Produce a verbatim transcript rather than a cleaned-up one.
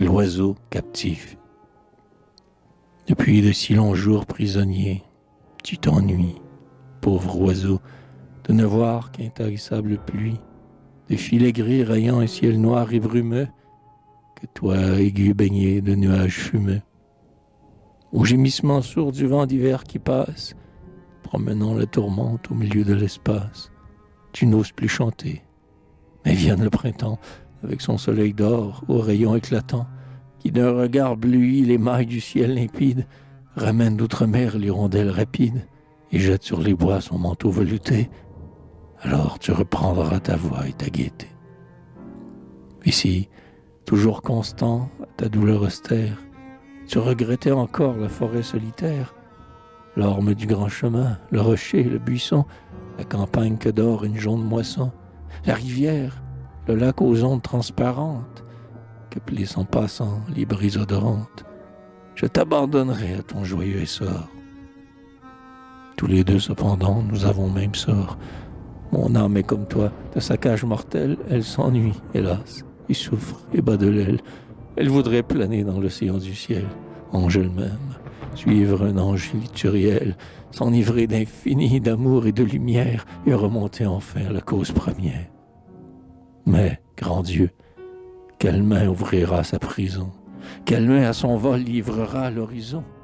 l'oiseau captif. Depuis de si longs jours prisonnier, tu t'ennuies, pauvre oiseau, de ne voir qu'intarissable pluie, de filets gris rayant un ciel noir et brumeux, que toi aigu baigné de nuages fumeux. Au gémissement sourd du vent d'hiver qui passe, promenant la tourmente au milieu de l'espace, tu n'oses plus chanter. Mais vienne le printemps, avec son soleil d'or aux rayons éclatants, qui d'un regard bleuit les mailles du ciel limpide, ramène d'outre-mer l'hirondelle rapide, et jette sur les bois son manteau velouté. Alors tu reprendras ta voix et ta gaieté. Ici, toujours constant à ta douleur austère, tu regrettais encore la forêt solitaire, l'orme du grand chemin, le rocher, le buisson, la campagne que dort une jaune moisson, la rivière, le lac aux ondes transparentes, que plissent en passant les brises odorantes. Je t'abandonnerai à ton joyeux essor. Tous les deux, cependant, nous avons même sort. Mon âme est comme toi, de sa cage mortelle, elle s'ennuie, hélas, et souffre et bat de l'aile. Elle voudrait planer dans l'océan du ciel, ange elle-même, suivre un ange lituriel, s'enivrer d'infini, d'amour et de lumière, et remonter enfin à la cause première. Mais, grand Dieu, quelle main ouvrira sa prison? Quelle main à son vol livrera l'horizon?